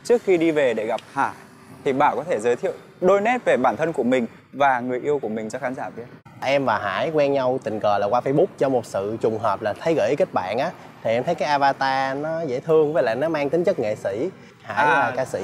Trước khi đi về để gặp Hải thì Bảo có thể giới thiệu đôi nét về bản thân của mình và người yêu của mình cho khán giả biết. Em và Hải quen nhau tình cờ là qua Facebook, cho một sự trùng hợp là thấy gợi ý kết bạn á, thì em thấy cái avatar nó dễ thương với lại nó mang tính chất nghệ sĩ. Hải là ca sĩ.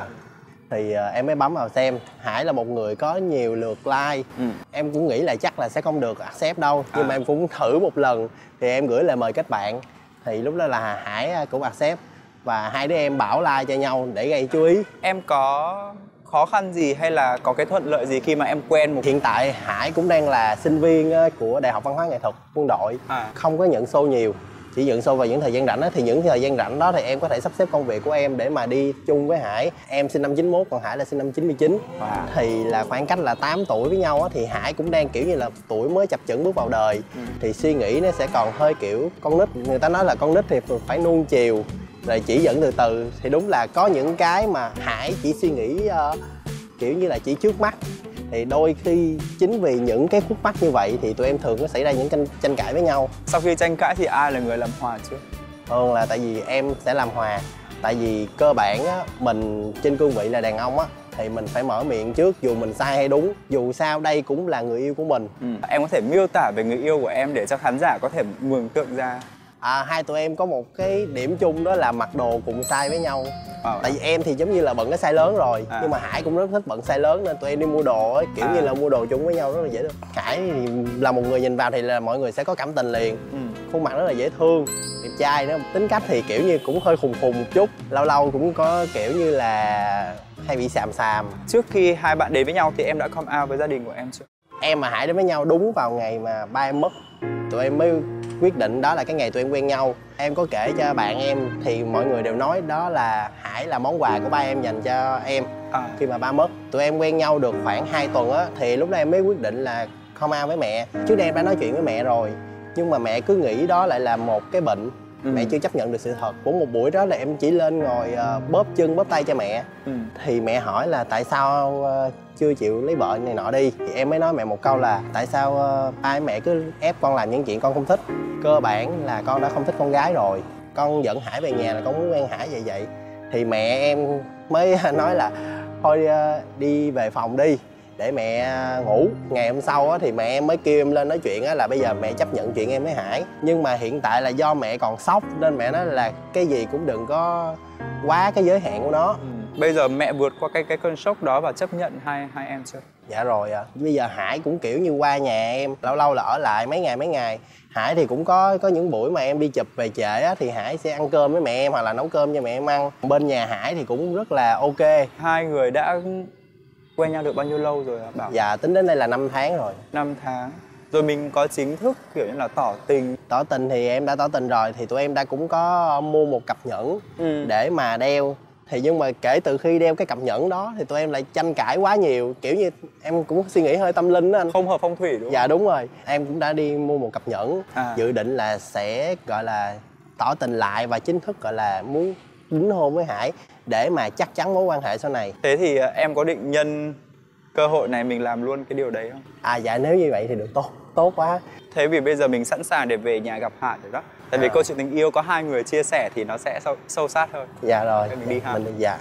Thì em mới bấm vào xem. Hải là một người có nhiều lượt like. Em cũng nghĩ là chắc là sẽ không được accept đâu, nhưng mà em cũng thử một lần thì em gửi lời mời kết bạn. Thì lúc đó là Hải cũng accept và hai đứa em bảo like cho nhau để gây chú ý. Em có khó khăn gì hay là có cái thuận lợi gì khi mà em quen một... Hiện tại Hải cũng đang là sinh viên của Đại học Văn hóa Nghệ thuật Quân đội, không có nhận show nhiều, chỉ nhận show vào những thời gian rảnh. Thì những thời gian rảnh đó thì em có thể sắp xếp công việc của em để mà đi chung với Hải. Em sinh năm 91 còn Hải là sinh năm 99. Thì là khoảng cách là 8 tuổi với nhau á, thì Hải cũng đang kiểu như là tuổi mới chập chững bước vào đời. Thì suy nghĩ nó sẽ còn hơi kiểu con nít. Người ta nói là con nít thì phải nuông chiều rồi chỉ dẫn từ từ. Thì đúng là có những cái mà Hải chỉ suy nghĩ kiểu như là chỉ trước mắt. Thì đôi khi chính vì những cái khúc mắc như vậy thì tụi em thường có xảy ra những tranh cãi với nhau. Sau khi tranh cãi thì ai là người làm hòa trước? Thường là tại vì em sẽ làm hòa. Tại vì cơ bản á, mình trên cương vị là đàn ông á, thì mình phải mở miệng trước dù mình sai hay đúng. Dù sao đây cũng là người yêu của mình. Em có thể miêu tả về người yêu của em để cho khán giả có thể mường tượng ra. Hai tụi em có một cái điểm chung đó là mặc đồ cùng size với nhau. Tại vì em thì giống như là bận cái size lớn rồi, nhưng mà Hải cũng rất thích bận size lớn nên tụi em đi mua đồ ấy, kiểu như là mua đồ chung với nhau rất là dễ thương. Hải thì là một người nhìn vào thì là mọi người sẽ có cảm tình liền. Khuôn mặt rất là dễ thương, đẹp trai nữa. Tính cách thì kiểu như cũng hơi khùng khùng một chút, lâu lâu cũng có kiểu như là hay bị xàm xàm. Trước khi hai bạn đến với nhau thì em đã come out với gia đình của em chưa? Em và Hải đến với nhau đúng vào ngày mà ba em mất. Tụi em mới quyết định đó là cái ngày tụi em quen nhau. Em có kể cho bạn em thì mọi người đều nói đó là Hải là món quà của ba em dành cho em khi mà ba mất. Tụi em quen nhau được khoảng 2 tuần á, thì lúc đó em mới quyết định là come out với mẹ. Trước đây em đã nói chuyện với mẹ rồi, nhưng mà mẹ cứ nghĩ đó lại là một cái bệnh. Mẹ chưa chấp nhận được sự thật. Của một buổi đó là em chỉ lên ngồi bóp chân bóp tay cho mẹ. Thì mẹ hỏi là tại sao chưa chịu lấy vợ này nọ đi. Thì em mới nói mẹ một câu là tại sao ba với mẹ cứ ép con làm những chuyện con không thích. Cơ bản là con đã không thích con gái rồi, con dẫn Hải về nhà là con muốn quen Hải vậy. Thì mẹ em mới nói là thôi đi về phòng đi để mẹ ngủ. Ngày hôm sau á, thì mẹ em mới kêu em lên nói chuyện á, là bây giờ mẹ chấp nhận chuyện em với Hải. Nhưng mà hiện tại là do mẹ còn sốc nên mẹ nói là cái gì cũng đừng có quá cái giới hạn của nó. Bây giờ mẹ vượt qua cái cơn sốc đó và chấp nhận hai em chưa? Dạ rồi ạ. Bây giờ Hải cũng kiểu như qua nhà em, lâu lâu là ở lại mấy ngày. Hải thì cũng có những buổi mà em đi chụp về trễ á, thì Hải sẽ ăn cơm với mẹ em hoặc là nấu cơm cho mẹ em ăn. Bên nhà Hải thì cũng rất là ok. Hai người đã quen nhau được bao nhiêu lâu rồi hả Bảo? Dạ tính đến đây là 5 tháng rồi. 5 tháng. Rồi mình có chính thức kiểu như là tỏ tình? Tỏ tình thì em đã tỏ tình rồi. Thì tụi em đã cũng có mua một cặp nhẫn để mà đeo. Thì nhưng mà kể từ khi đeo cái cặp nhẫn đó thì tụi em lại tranh cãi quá nhiều. Kiểu như em cũng suy nghĩ hơi tâm linh đó anh. Không hợp phong thủy đúng không? Dạ đúng rồi. Em cũng đã đi mua một cặp nhẫn. Dự định là sẽ gọi là tỏ tình lại và chính thức gọi là muốn đính hôn với Hải để mà chắc chắn mối quan hệ sau này. Thế thì em có định nhân cơ hội này mình làm luôn cái điều đấy không? Dạ nếu như vậy thì được tốt quá. Thế vì bây giờ mình sẵn sàng để về nhà gặp Hải rồi đó. Tại vì câu chuyện tình yêu có hai người chia sẻ thì nó sẽ sâu sát hơn. Dạ rồi. Mình đi ha. Dạ.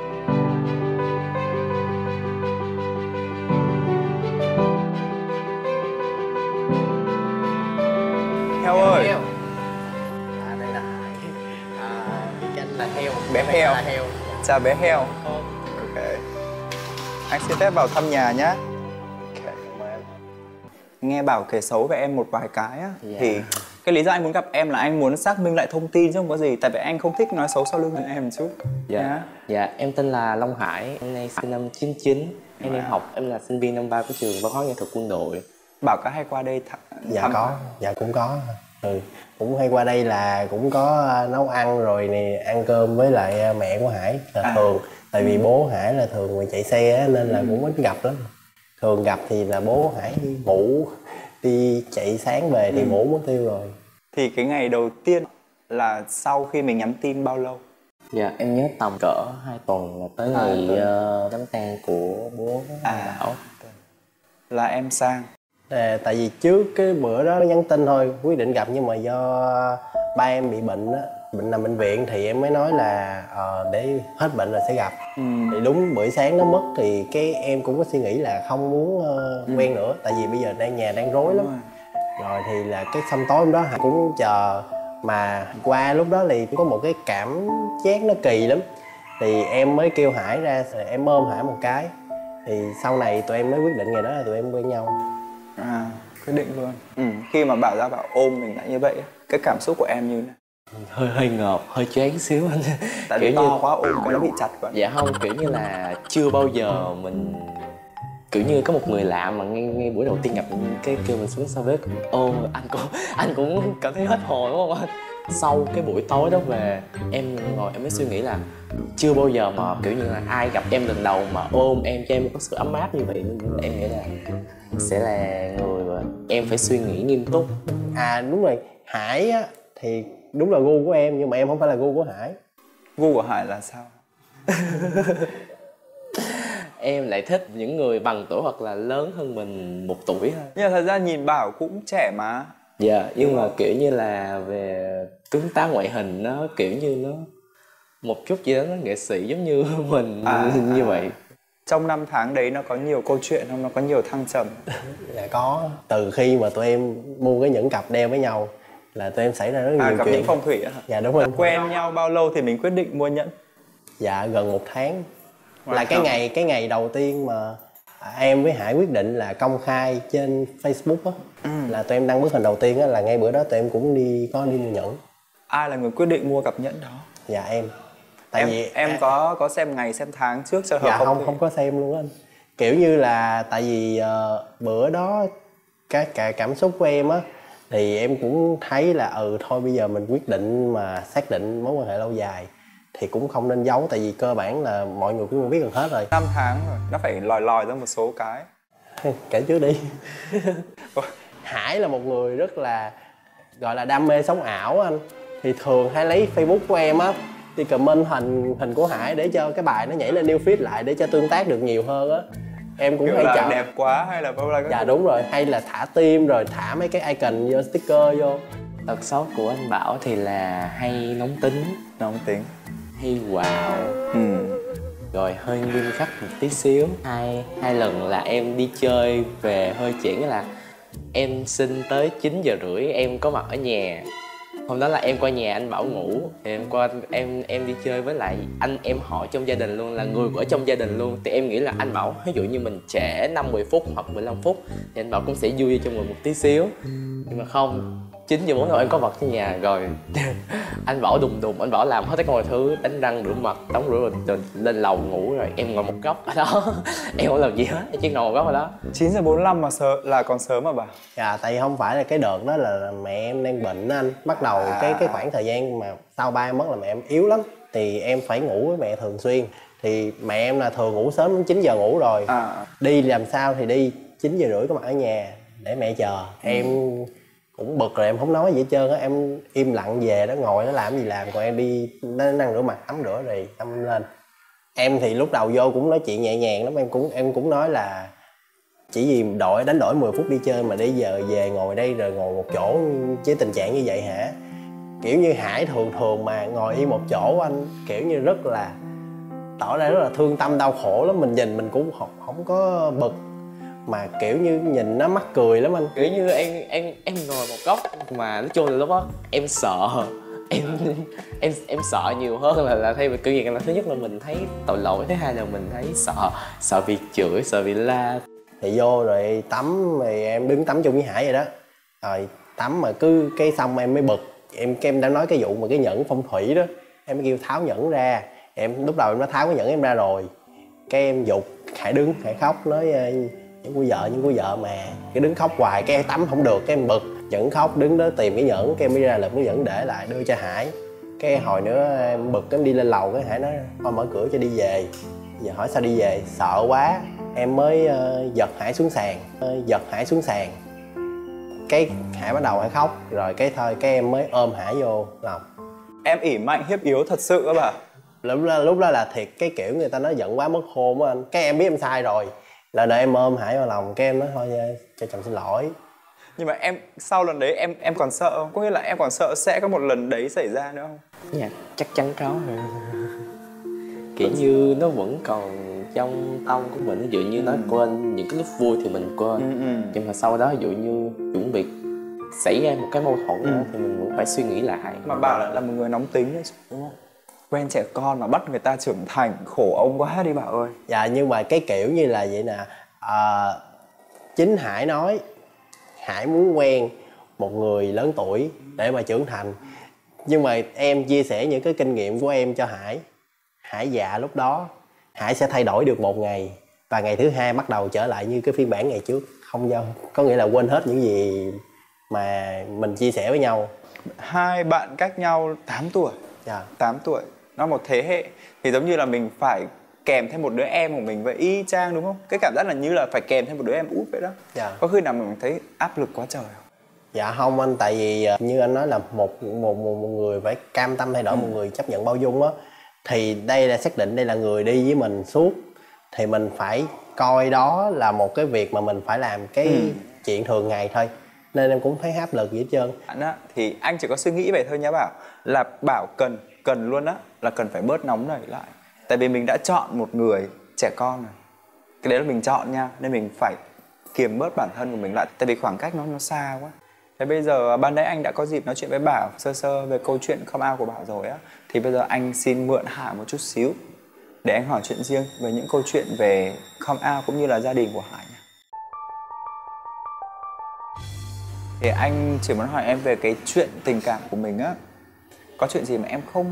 Heo ơi. Đây là Hải. Danh là Heo. Bé Heo. Là Heo. Chào bé Heo. Ok. Anh xin phép vào thăm nhà nhé. Nghe Bảo kể xấu về em một vài cái á, thì cái lý do anh muốn gặp em là anh muốn xác minh lại thông tin chứ không có gì. Tại vì anh không thích nói xấu sau lưng em một chút. Dạ, em tên là Long Hải, em nay sinh năm 99. Em đi học, em là sinh viên năm 3 của trường Văn hóa Nghệ thuật Quân đội. Bảo có hay qua đây Dạ có, dạ cũng có. Cũng hay qua đây là cũng có nấu ăn rồi nè, ăn cơm với lại mẹ của Hải là thường. Tại vì bố Hải là thường mà chạy xe á, nên là cũng ít gặp lắm. Thường gặp thì là bố Hải đi ngủ, đi chạy sáng về thì ngủ mất tiêu rồi. Thì cái ngày đầu tiên là sau khi mình nhắn tin bao lâu? Dạ, em nhớ tầm cỡ 2 tuần là tới ngày đám tang của bố Bảo. Là em sang. Tại vì trước cái bữa đó nhắn tin thôi, quyết định gặp nhưng mà do ba em bị bệnh á, bệnh nằm bệnh viện thì em mới nói là để hết bệnh rồi sẽ gặp. Thì đúng buổi sáng nó mất thì cái em cũng có suy nghĩ là không muốn quen nữa, tại vì bây giờ nhà đang rối lắm. Rồi thì là cái xong tối hôm đó Hải cũng chờ, mà qua lúc đó thì có một cái cảm giác nó kỳ lắm, thì em mới kêu Hải ra, em ôm Hải một cái, thì sau này tụi em mới quyết định ngày đó là tụi em quen nhau. Quyết định luôn. Khi mà bảo ôm mình lại như vậy, cái cảm xúc của em như thế nào? Hơi ngợp, hơi choáng xíu anh. Tại vì to quá ôm cái nó bị chặt quá. Dạ không, kiểu như là chưa bao giờ mình kiểu như có một người lạ mà ngay buổi đầu tiên gặp cái kêu mình xuống sau bếp ôm, anh cũng cảm thấy hết hồn, đúng không anh? Sau cái buổi tối đó về, em ngồi em mới suy nghĩ là chưa bao giờ mà kiểu như là ai gặp em lần đầu mà ôm em cho em có sự ấm áp như vậy, nên em nghĩ là sẽ là người mà em phải suy nghĩ nghiêm túc. Đúng rồi, Hải á thì đúng là gu của em, nhưng mà em không phải là gu của Hải. Gu của Hải là sao? Em lại thích những người bằng tuổi hoặc là lớn hơn mình 1 tuổi thôi. Nhưng mà thật ra nhìn Bảo cũng trẻ mà. Dạ, nhưng mà kiểu như là về tướng tá ngoại hình nó kiểu như nó một chút gì đó nó nghệ sĩ giống như mình như vậy. Trong 5 tháng đấy nó có nhiều câu chuyện không? Nó có nhiều thăng trầm? Dạ có. Từ khi mà tụi em mua cái nhẫn cặp đeo với nhau là tụi em xảy ra rất nhiều gặp chuyện. những phong thủy á? Dạ đúng rồi. Quen nhau bao lâu thì mình quyết định mua nhẫn? Dạ gần 1 tháng. Là cái ngày đầu tiên mà em với Hải quyết định là công khai trên Facebook á, là tụi em đăng bức hình đầu tiên á, là ngay bữa đó tụi em cũng đi mua nhẫn. Ai là người quyết định mua cặp nhẫn đó? Dạ em. Tại vì em có xem ngày xem tháng trước cho hợp? Dạ không có xem luôn anh. Kiểu như là tại vì bữa đó cái cảm xúc của em á, thì em cũng thấy là thôi bây giờ mình quyết định mà xác định mối quan hệ lâu dài thì cũng không nên giấu, tại vì cơ bản là mọi người cũng biết gần hết rồi. 5 tháng rồi, nó phải lòi ra một số cái. Kể trước đi. Hải là một người rất là gọi là đam mê sống ảo anh, thì thường hay lấy Facebook của em á đi comment hình của Hải để cho cái bài nó nhảy lên new feed lại để cho tương tác được nhiều hơn á. Em cũng hay chọn đẹp quá hay là bao là dạ đúng rồi, hay là thả tim rồi thả mấy cái icon vô, sticker vô. Tật xấu của anh Bảo thì là hay nóng tính, hay quạo, rồi hơi nghiêm khắc một tí xíu. Hai lần là em đi chơi về hơi trễ, là em xin tới 9:30 em có mặt ở nhà. Hôm đó là em qua nhà anh Bảo ngủ, thì em đi chơi với lại anh em họ trong gia đình luôn, là người ở trong gia đình luôn, thì em nghĩ là anh Bảo ví dụ như mình trễ 50 phút hoặc 15 phút thì anh Bảo cũng sẽ vui cho mình một tí xíu, nhưng mà không. 9:04 rồi em có mặt ở nhà rồi. Anh Bảo đùng anh Bảo làm hết tất cả mọi thứ, đánh răng rửa mặt tắm rửa rồi lên lầu ngủ, rồi em ngồi một góc ở đó. Em không làm gì hết, em chỉ ngồi một góc ở đó. 9:45 mà là còn sớm mà bà? Dạ tại vì không phải là cái đợt đó là mẹ em đang bệnh á anh, bắt đầu cái khoảng thời gian mà sau ba em mất là mẹ em yếu lắm, thì em phải ngủ với mẹ thường xuyên. Thì mẹ em là thường ngủ sớm đến 9 giờ ngủ rồi, đi làm sao thì đi 9:30 có mặt ở nhà để mẹ chờ. Em cũng bực rồi, em không nói gì hết trơn á, em im lặng về đó ngồi nó làm gì làm, còn em đi nó năng rửa mặt tắm rửa rồi tâm lên. Em thì lúc đầu vô cũng nói chuyện nhẹ nhàng lắm, em cũng nói là chỉ vì đánh đổi 10 phút đi chơi mà bây giờ về ngồi đây rồi ngồi một chỗ với tình trạng như vậy hả? Kiểu như Hải thường mà ngồi yên một chỗ anh, kiểu như rất là tỏ ra rất là thương tâm đau khổ lắm, mình nhìn mình cũng không có bực, mà kiểu như nhìn nó mắc cười lắm anh. Kiểu như em ngồi một góc mà nói chung là lúc đó em sợ, em sợ nhiều hơn là thay vì kiểu gì là thứ nhất là mình thấy tội lỗi, thứ hai là mình thấy sợ bị chửi, sợ bị la. Thì vô rồi tắm, rồi em đứng tắm chung với Hải vậy đó, rồi tắm mà cứ cái xong em mới bực, em đã nói cái vụ mà cái nhẫn phong thủy đó, em mới kêu tháo nhẫn ra. Em lúc đầu em đã tháo cái nhẫn em ra rồi, cái em giục Hải đứng, Hải khóc nói những của vợ mà, cái đứng khóc hoài, cái tắm không được, cái em bực vẫn khóc đứng đó tìm cái nhẫn, cái em mới ra lượm cái nhẫn để lại đưa cho Hải. Cái hồi nữa em bực em đi lên lầu, cái Hải nói thôi mở cửa cho đi về. Giờ hỏi sao đi về, sợ quá em mới giật Hải xuống sàn, cái Hải bắt đầu Hải khóc, rồi cái thôi cái em mới ôm Hải vô lòng. Em ỉ mạnh hiếp yếu thật sự á bà. Lúc đó là thiệt, cái kiểu người ta nói giận quá mất khôn á anh, cái em biết em sai rồi, là đợi em ôm Hải vào lòng, cái em nói thôi cho chồng xin lỗi. Nhưng mà em sau lần đấy em còn sợ không? Có nghĩa là em còn sợ sẽ có một lần đấy xảy ra nữa không? Dạ chắc chắn có rồi. Kiểu như nó vẫn còn trong tâm của mình, ví dụ như nó quên những cái lúc vui thì mình quên. Nhưng mà sau đó ví dụ như chuẩn bị xảy ra một cái mâu thuẫn nữa thì mình vẫn phải suy nghĩ lại. Mà Bảo là một người nóng tính đấy chứ, đúng không? Quen trẻ con mà bắt người ta trưởng thành, khổ ông quá đi Bảo ơi. Dạ nhưng mà cái kiểu như là vậy nè, chính Hải nói Hải muốn quen một người lớn tuổi để mà trưởng thành. Nhưng mà em chia sẻ những cái kinh nghiệm của em cho Hải. Hải già lúc đó Hải sẽ thay đổi được một ngày, và ngày thứ hai bắt đầu trở lại như cái phiên bản ngày trước. Không giao, có nghĩa là quên hết những gì mà mình chia sẻ với nhau. Hai bạn cách nhau 8 tuổi. Dạ. 8 tuổi, nó một thế hệ. Thì giống như là mình phải kèm thêm một đứa em của mình vậy, y chang đúng không? Cái cảm giác là như là phải kèm thêm một đứa em út vậy đó. Dạ. Có khi nào mình thấy áp lực quá trời không? Dạ không anh, tại vì như anh nói là một người phải cam tâm thay đổi, một người chấp nhận bao dung á, thì đây là xác định đây là người đi với mình suốt, thì mình phải coi đó là một cái việc mà mình phải làm cái chuyện thường ngày thôi, nên em cũng thấy áp lực gì hết trơn. Anh á thì anh chỉ có suy nghĩ vậy thôi nhá Bảo, là Bảo cần luôn á là cần phải bớt nóng nảy lại, tại vì mình đã chọn một người trẻ con rồi, cái đấy là mình chọn nha, nên mình phải kiềm bớt bản thân của mình lại, tại vì khoảng cách nó xa quá. Thế bây giờ ban nãy anh đã có dịp nói chuyện với Bảo sơ sơ về câu chuyện come out của Bảo rồi á, thì bây giờ anh xin mượn Hải một chút xíu để anh hỏi chuyện riêng về những câu chuyện về come out cũng như là gia đình của Hải nha. Thì anh chỉ muốn hỏi em về cái chuyện tình cảm của mình á, có chuyện gì mà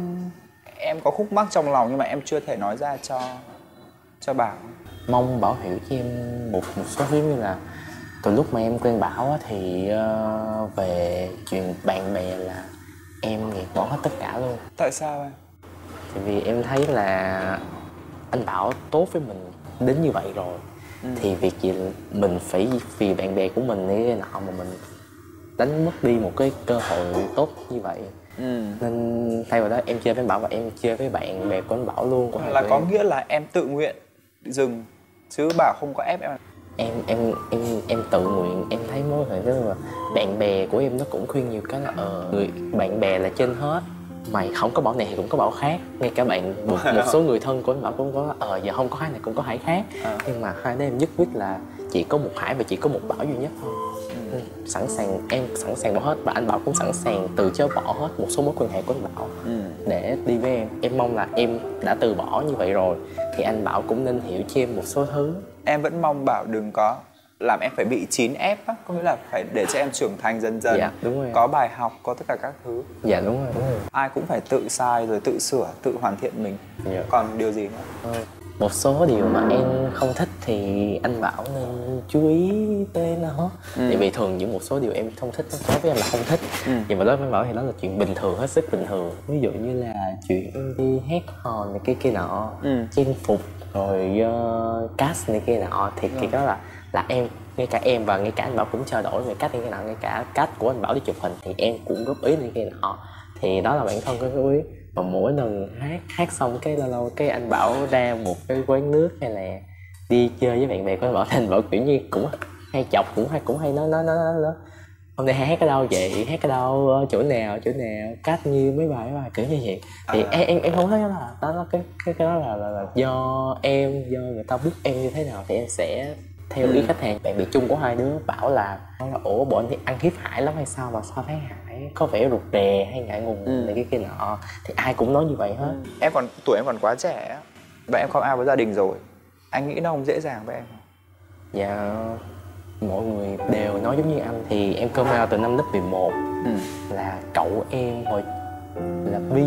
em có khúc mắc trong lòng nhưng mà em chưa thể nói ra cho Bảo. Mong Bảo hiểu cho em một số ví như là từ lúc mà em quen Bảo á, thì về chuyện bạn bè là em gạt bỏ hết tất cả luôn. Tại sao em? Tại vì em thấy là anh Bảo tốt với mình đến như vậy rồi, thì việc gì mình phải vì bạn bè của mình cái nọ mà mình đánh mất đi một cái cơ hội tốt như vậy. Nên thay vào đó em chơi với Bảo và em chơi với bạn bè của anh Bảo luôn. Là có nghĩa là em tự nguyện dừng chứ Bảo không có ép em? Em tự nguyện. Em thấy mối quan hệ mà bạn bè của em nó cũng khuyên nhiều cái là người bạn bè là trên hết, mày không có Bảo này thì cũng có Bảo khác. Ngay cả một số người thân của anh Bảo cũng có giờ không có Hải này cũng có Hải khác. Nhưng mà hai đứa em nhất quyết là chỉ có một Hải và chỉ có một Bảo duy nhất thôi. Em sẵn sàng bỏ hết, và anh Bảo cũng sẵn sàng từ chối bỏ hết một số mối quan hệ của anh Bảo để đi với em. Em mong là em đã từ bỏ như vậy rồi thì anh Bảo cũng nên hiểu cho em một số thứ. Em vẫn mong Bảo đừng có làm em phải bị chín ép á, có nghĩa là phải để cho em trưởng thành dần dần. Dạ, đúng rồi. Có bài học, có tất cả các thứ. Dạ đúng rồi. Ai cũng phải tự sai rồi tự sửa, tự hoàn thiện mình. Dạ. Còn điều gì nữa? Một số điều mà em không thích thì anh Bảo nên chú ý tới nó. Tại vì thường những một số điều em không thích đối với em là không thích, nhưng mà đối với anh Bảo thì đó là chuyện bình thường, hết sức bình thường. Ví dụ như là chuyện đi hát hò này kia nọ, trang phục rồi cast này kia nọ, thì cái đó là em, ngay cả em và ngay cả anh Bảo cũng trao đổi về cách này kia nọ, ngay cả cách của anh Bảo đi chụp hình thì em cũng góp ý này kia nọ, thì đó là bản thân có góp ý. Mà mỗi lần hát xong cái lâu lâu cái anh Bảo ra một cái quán nước hay là đi chơi với bạn bè của anh Bảo, thì anh Bảo kiểu như cũng hay chọc, cũng hay nói hôm nay hát ở đâu vậy, hát ở đâu, chỗ nào cách như mấy bài kiểu như vậy. Thì em không thấy đó là cái đó là do người ta biết em như thế nào thì em sẽ theo ý khách hàng. Bạn bè chung của hai đứa bảo là ủa bọn anh thì ăn hiếp Hải lắm hay sao, mà sao thấy Hải có vẻ rụt rè hay ngại ngùng này cái nọ, thì ai cũng nói như vậy hết. Tuổi em còn quá trẻ á, và em come out với gia đình rồi, anh nghĩ nó không dễ dàng với em không? Dạ mọi người đều nói giống như anh, thì em come out từ năm lớp 11 là cậu em hồi là bi.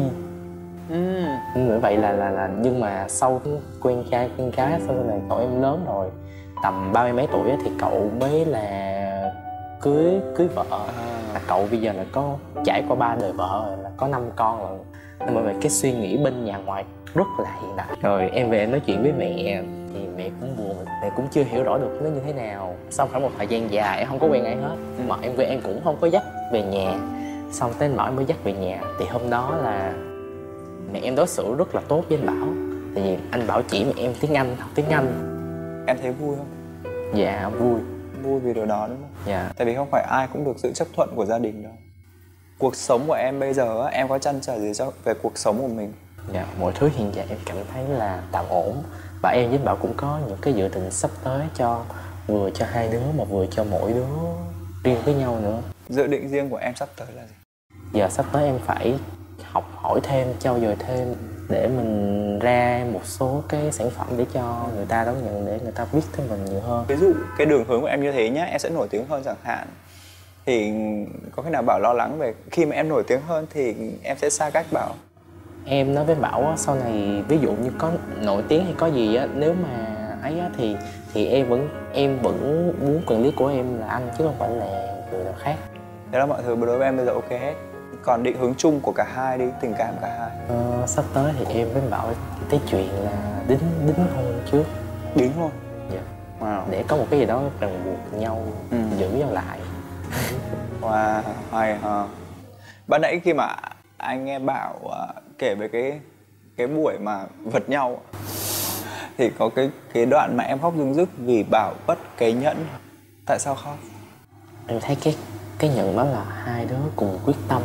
Như vậy là nhưng mà sau quen trai quen gái sau này cậu em lớn rồi, tầm 30 mấy tuổi thì cậu mới là cưới vợ. Là cậu bây giờ là có trải qua 3 đời vợ rồi, là có 5 con rồi. Nên bởi vậy cái suy nghĩ bên nhà ngoài rất là hiện đại. Rồi em về nói chuyện với mẹ thì mẹ cũng buồn, mẹ cũng chưa hiểu rõ được nó như thế nào. Sau khoảng một thời gian dài em không có quen ai hết, mà em về em cũng không có dắt về nhà. Xong tới anh Bảo em mới dắt về nhà, thì hôm đó là mẹ em đối xử rất là tốt với anh Bảo. Tại vì anh Bảo chỉ mẹ em tiếng Anh, học tiếng Anh. Em thấy vui không? Dạ vui. vui vì điều đó đúng không? Dạ. Tại vì không phải ai cũng được sự chấp thuận của gia đình đâu. Cuộc sống của em bây giờ em có trăn trở gì về cuộc sống của mình? Dạ, mọi thứ hiện tại em cảm thấy là tạm ổn. Và em với Bảo cũng có những cái dự định sắp tới cho vừa cho hai đứa mà vừa cho mỗi đứa riêng với nhau nữa. Dự định riêng của em sắp tới là gì? Giờ sắp tới em phải học hỏi thêm, trau dồi thêm để mình ra một số cái sản phẩm để cho người ta đón nhận, để người ta biết tới mình nhiều hơn. Ví dụ cái đường hướng của em như thế nhá, em sẽ nổi tiếng hơn chẳng hạn, thì có khi nào Bảo lo lắng về khi mà em nổi tiếng hơn thì em sẽ xa cách Bảo? Em nói với Bảo á, sau này ví dụ như có nổi tiếng hay có gì á, nếu mà ấy á, thì em vẫn muốn quản lý của em là anh chứ không phải là người nào khác. Thế là mọi thứ đối với em bây giờ ok hết. Còn định hướng chung của cả hai đi, tình cảm cả hai. Sắp tới thì em với Bảo cái chuyện là đính hôn trước. Đính hôn? Dạ. Wow. Để có một cái gì đó ràng buộc nhau, giữ nhau lại. Wow, hay ha. Ban nãy khi mà anh nghe Bảo kể về cái buổi mà vật nhau thì có cái đoạn mà em khóc rưng rức vì Bảo vứt cái nhẫn. Tại sao khóc? Em thấy cái nhận đó là hai đứa cùng quyết tâm,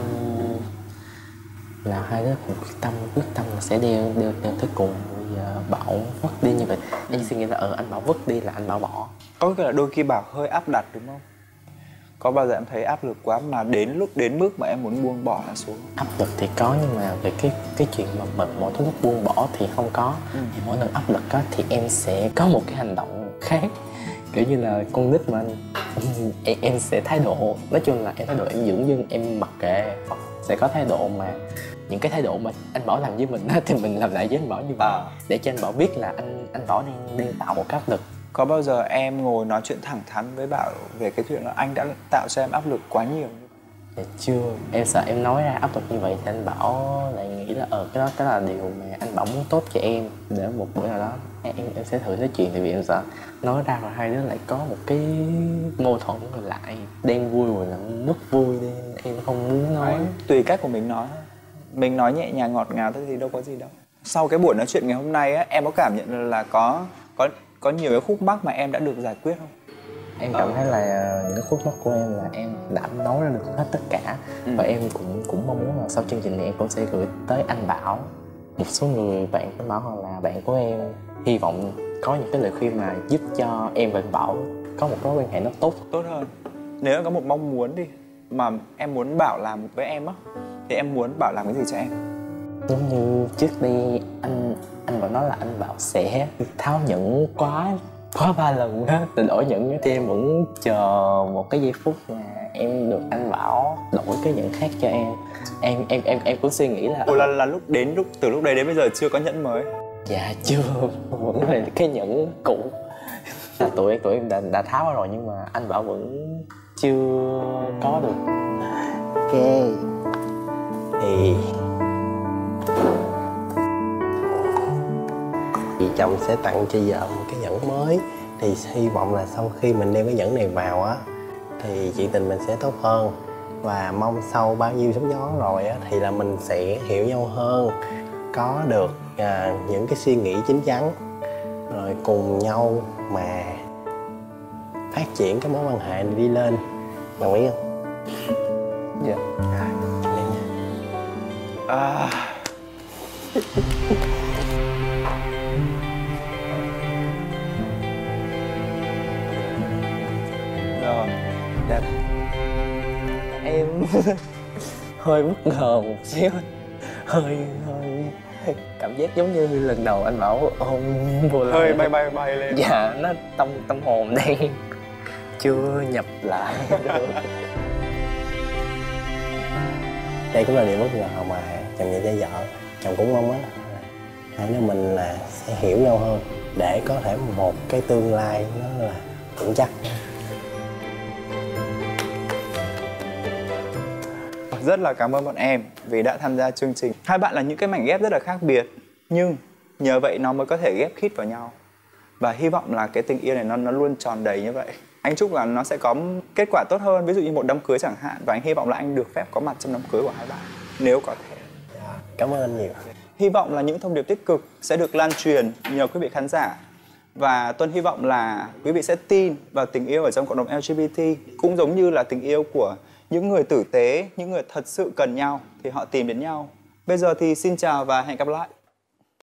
là sẽ đeo tới cùng. Bây giờ Bảo vứt đi như vậy, em suy nghĩ là anh Bảo vứt đi là anh Bảo bỏ. Có nghĩa là đôi khi Bảo hơi áp đặt đúng không? Có bao giờ em thấy áp lực quá mà đến mức mà em muốn buông bỏ nó xuống? Áp lực thì có, nhưng mà về cái chuyện mà mỗi lúc buông bỏ thì không có. Thì mỗi lần áp lực đó thì em sẽ có một cái hành động khác, kiểu như là con nít mà em sẽ thái độ, nói chung là em thái độ em dửng dưng, em mặc kệ. Hoặc sẽ có thái độ mà những cái thái độ mà anh Bảo làm với mình đó, thì mình làm lại với anh Bảo như vậy, để cho anh Bảo biết là anh Bảo đang tạo một cái áp lực. Có bao giờ em ngồi nói chuyện thẳng thắn với Bảo về cái chuyện là anh đã tạo cho em áp lực quá nhiều? Dạ chưa, em sợ em nói ra áp lực như vậy thì anh Bảo lại nghĩ là cái là điều mà anh Bảo muốn tốt cho em, để một bữa nào đó em sẽ thử nói chuyện. Tại vì em sợ nói ra rồi hai đứa lại có một cái mâu thuẫn rồi lại đang vui rồi là mất vui, nên em không muốn nói. Tùy cách của mình nói, mình nói nhẹ nhàng ngọt ngào thôi thì đâu có gì đâu. Sau cái buổi nói chuyện ngày hôm nay á, em có cảm nhận là có nhiều cái khúc mắc mà em đã được giải quyết không? Em cảm thấy là những khúc mắc của em là em đã nói ra được hết tất cả. Và em cũng mong muốn là sau chương trình này em cũng sẽ gửi tới anh Bảo, một số người bạn của Bảo hoặc là bạn của em, hy vọng có những cái lời khuyên mà giúp cho em và anh Bảo có một mối quan hệ nó tốt hơn. Nếu em có một mong muốn đi mà em muốn Bảo làm với em á, thì em muốn Bảo làm cái gì cho em? Giống như trước đây anh Bảo nói là anh Bảo sẽ tháo nhẫn quá 3 lần á, từ đổi nhẫn thì em vẫn chờ một cái giây phút mà em được anh Bảo đổi cái nhẫn khác cho em. Em cũng suy nghĩ là là từ lúc đấy đến bây giờ chưa có nhẫn mới? Dạ chưa, vẫn là cái nhẫn cũ. Là tụi em đã tháo rồi, nhưng mà anh Bảo vẫn chưa có được. Ok. Thì chồng sẽ tặng cho vợ một cái nhẫn mới. Thì hy vọng là sau khi mình đeo cái nhẫn này vào á thì chuyện tình mình sẽ tốt hơn. Và mong sau bao nhiêu sóng gió rồi á thì là mình sẽ hiểu nhau hơn, có được những cái suy nghĩ chín chắn, rồi cùng nhau mà phát triển cái mối quan hệ này đi lên. Đồng ý không? Dạ. Lên nha. Rồi, đẹp. Em hơi bất ngờ một xíu, hơi cảm giác giống như lần đầu anh Bảo ôm vô lòng. Hơi bay lên. Dạ, nó tâm hồn đang chưa nhập lại được. Đây cũng là điều bất ngờ mà chồng dành cho vợ. Chồng cũng mong á hai đứa mình là sẽ hiểu nhau hơn để có thể một cái tương lai nó là vững chắc. Rất là cảm ơn bọn em vì đã tham gia chương trình. Hai bạn là những cái mảnh ghép rất là khác biệt, nhưng nhờ vậy nó mới có thể ghép khít vào nhau. Và hy vọng là cái tình yêu này nó luôn tròn đầy như vậy. Anh chúc là nó sẽ có kết quả tốt hơn, ví dụ như một đám cưới chẳng hạn. Và anh hy vọng là anh được phép có mặt trong đám cưới của hai bạn, nếu có thể. Cảm ơn anh nhiều. Hy vọng là những thông điệp tích cực sẽ được lan truyền nhờ quý vị khán giả. Và Tuân hy vọng là quý vị sẽ tin vào tình yêu ở trong cộng đồng LGBT, cũng giống như là tình yêu của những người tử tế, những người thật sự cần nhau thì họ tìm đến nhau. Bây giờ thì xin chào và hẹn gặp lại.